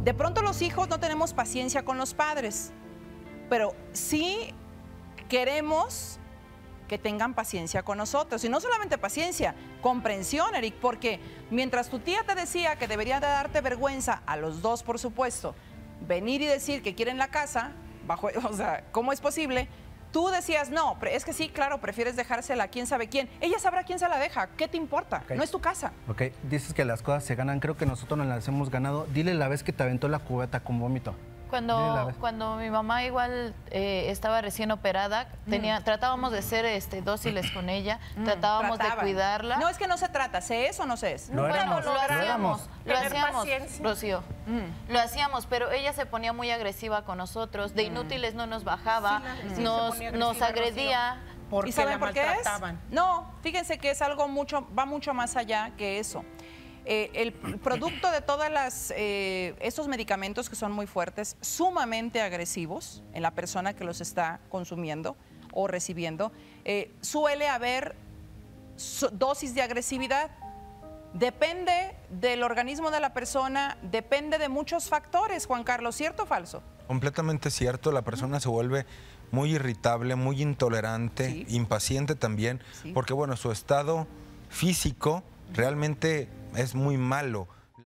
De pronto los hijos no tenemos paciencia con los padres, pero sí queremos que tengan paciencia con nosotros. Y no solamente paciencia, comprensión, Eric, porque mientras tu tía te decía que debería de darte vergüenza, a los dos, por supuesto, venir y decir que quieren la casa, o sea, ¿cómo es posible? Tú decías, no, es que sí, claro, prefieres dejársela a quién sabe quién. Ella sabrá quién se la deja, ¿qué te importa? Okay. No es tu casa. Ok, dices que las cosas se ganan, creo que nosotros nos las hemos ganado. Dile la vez que te aventó la cubeta con vómito. Cuando mi mamá igual estaba recién operada, tratábamos de ser dóciles con ella, tratábamos de cuidarla. No, es que no se trata, ¿se es o no se es? Lo éramos. Lo hacíamos, Rocío. Lo hacíamos, pero ella se ponía muy agresiva con nosotros, de inútiles no nos bajaba, nos agredía. ¿Y saben por qué es? No, fíjense que es algo va mucho más allá que eso. El producto de todas estos medicamentos que son muy fuertes, sumamente agresivos en la persona que los está consumiendo o recibiendo, suele haber dosis de agresividad. Depende del organismo de la persona, depende de muchos factores, Juan Carlos, ¿cierto o falso? Completamente cierto, la persona se vuelve muy irritable, muy intolerante, impaciente también, porque bueno, su estado físico realmente es muy malo.